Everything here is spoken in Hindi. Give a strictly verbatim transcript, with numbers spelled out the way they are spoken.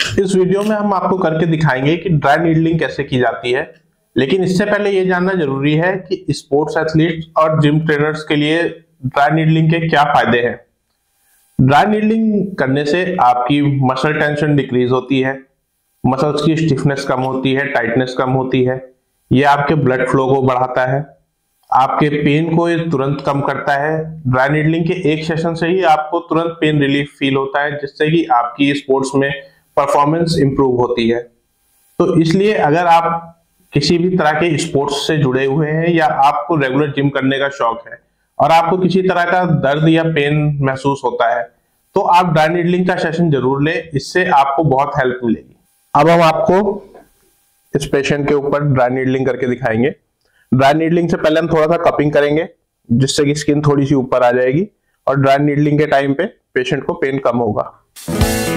इस वीडियो में हम आपको करके दिखाएंगे कि ड्राई नीडलिंग कैसे की जाती है। लेकिन इससे पहले ये जानना जरूरी है कि स्पोर्ट्स एथलीट्स और जिम ट्रेनर्स के लिए ड्राई नीडलिंग के क्या फायदे हैं। ड्राई नीडलिंग करने से आपकी मसल टेंशन डिक्रीज होती है, मसल्स की स्टिफनेस कम होती है, टाइटनेस कम होती है। ये आपके ब्लड फ्लो को बढ़ाता है, आपके पेन को ये तुरंत कम करता है। ड्राई नीडलिंग के एक सेशन से ही आपको तुरंत पेन रिलीफ फील होता है, जिससे कि आपकी स्पोर्ट्स में परफॉर्मेंस इंप्रूव होती है। तो इसलिए अगर आप किसी भी तरह के स्पोर्ट्स से जुड़े हुए हैं या आपको रेगुलर जिम करने का शौक है और आपको किसी तरह का दर्द या पेन महसूस होता है, तो आप ड्राई नीडलिंग का सेशन जरूर लें, इससे आपको बहुत हेल्प मिलेगी। अब हम आपको इस पेशेंट के ऊपर ड्राई नीडलिंग करके दिखाएंगे। ड्राई नीडलिंग से पहले हम थोड़ा सा कपिंग करेंगे, जिससे कि स्किन थोड़ी सी ऊपर आ जाएगी और ड्राई नीडलिंग के टाइम पे पेशेंट को पेन कम होगा।